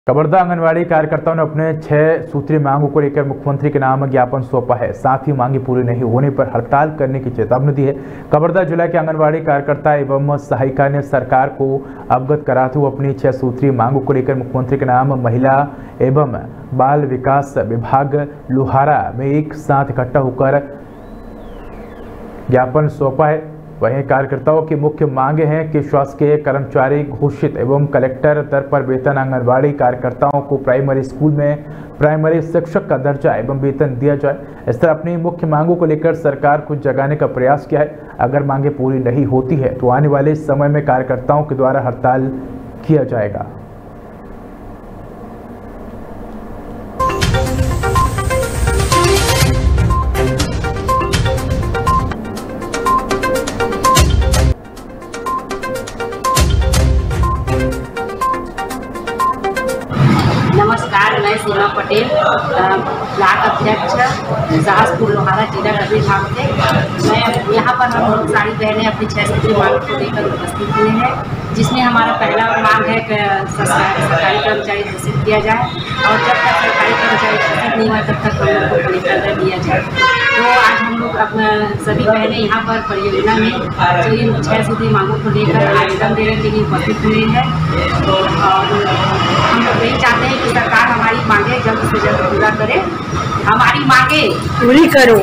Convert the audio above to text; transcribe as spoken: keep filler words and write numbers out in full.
Kabarda anganwadi कार्यकर्ताओं ने अपने छह सूत्रीय मांगों को लेकर मुख्यमंत्री के नाम ज्ञापन सौंपा है। साथ ही मांगे पूरी नहीं होने पर हड़ताल करने की चेतावनी दी है। कबरदा जिला के आंगनवाड़ी कार्यकर्ता एवं सहायिका ने सरकार को अवगत कराते हुए अपनी छह सूत्रीय मांगों को लेकर मुख्यमंत्री के नाम महिला एवं बाल विकास विभाग लोहारा में एक साथ इकट्ठा होकर ज्ञापन सौंपा है। वहीं कार्यकर्ताओं की मुख्य मांगे हैं कि शासकीय कर्मचारी घोषित एवं कलेक्टर स्तर पर वेतन, आंगनबाड़ी कार्यकर्ताओं को प्राइमरी स्कूल में प्राइमरी शिक्षक का दर्जा एवं वेतन दिया जाए। इस तरह अपनी मुख्य मांगों को लेकर सरकार को जगाने का प्रयास किया है। अगर मांगे पूरी नहीं होती है तो आने वाले समय में कार्यकर्ताओं के द्वारा हड़ताल किया जाएगा। नमस्कार, मैं सीमा पटेल, ब्लॉक अध्यक्ष शाहजपुर लोहारा जिला विभाग से। मैं यहाँ पर हम लोग सारी बहनें अपनी छह सूत्रीय मांग को लेकर उपस्थित हुए हैं, जिसमें हमारा पहला मांग है कि सरकारी कर्मचारी घोषित किया जाए और जब तक सरकारी कर्मचारी घोषित नहीं हुआ तब तक हम लोग को कलेक्टर दिया जाए। तो आज हम लोग अपना सभी बहनें यहाँ पर परियोजना में जो इन छह सूत्रीय मांगों को लेकर आवेदन देने के लिए उपस्थित हुए हैं और हम लोग यही चाहते हैं कि सरकार हमारी मांगे जल्द से जल्द पूरा करे, हमारी मांगे पूरी करो।